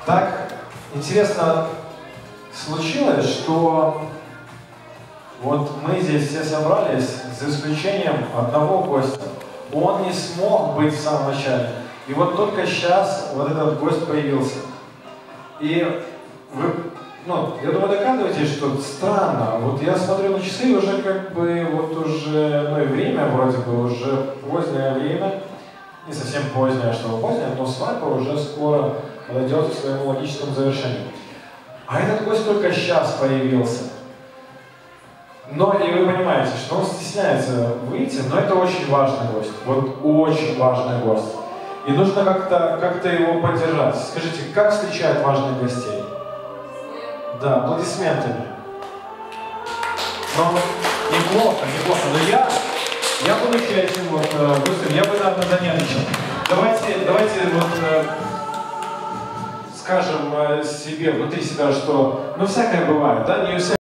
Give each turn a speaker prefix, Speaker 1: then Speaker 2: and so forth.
Speaker 1: Так интересно случилось, что вот мы здесь все собрались, за исключением одного гостя. Он не смог быть в самом начале. И вот только сейчас вот этот гость появился. И вы, я думаю, догадываетесь, что странно. Вот я смотрю на часы, и уже как бы, вот уже, и время вроде бы, уже позднее время. Не совсем позднее, а что позднее, но свадьба уже скоро подойдет к своему логическому завершению. А этот гость только сейчас появился. Но и вы понимаете, что он стесняется выйти, но это очень важный гость. Вот очень важный гость. И нужно как-то его поддержать. Скажите, как встречают важных гостей? Да, аплодисментами. Но неплохо. Но я будучи этим гостем, я бы, наверное, занервничал. Давайте скажем себе, внутри себя, что, всякое бывает, да, не у всех.